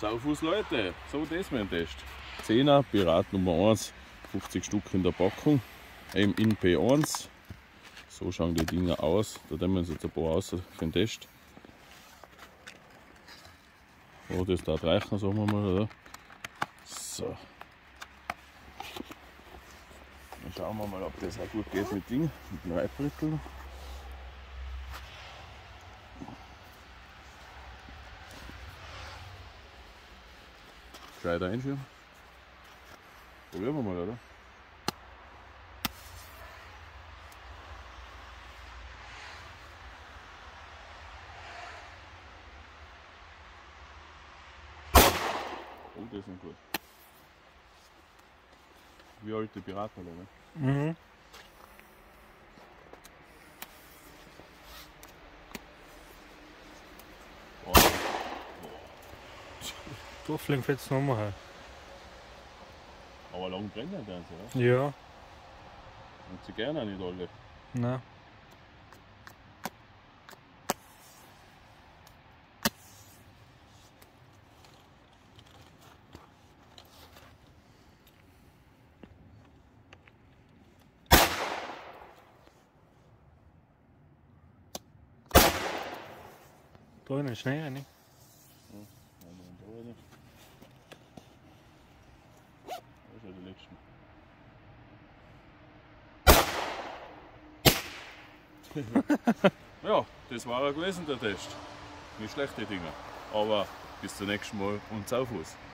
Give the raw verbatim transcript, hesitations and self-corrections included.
Saufuß Leute, so das mein Test. zehner Pirat Nummer eins, fünfzig Stück in der Packung, M in P eins. So schauen die Dinger aus. Da nehmen wir uns jetzt ein paar aus für den Test. Oh, das darf reichen, sagen wir mal. Oder? So. Dann schauen wir mal, ob das auch gut geht mit Ding, mit dem Reibrittel. Gescheit einschirmen. Probieren wir mal, oder? Oh, die sind gut. Wie alte Piraten, ne? Mhm. Oh. Durchfliegen jetzt nochmal. Aber lang brennen dann sie, oder? Ja. Und sie gerne nicht alle. Nein. Da in den Schnee rein. Ja, da rein. Da ist ja die letzten. Ja, das war er gewesen, der Test. Nicht schlechte Dinge. Aber bis zum nächsten Mal und Saufuß.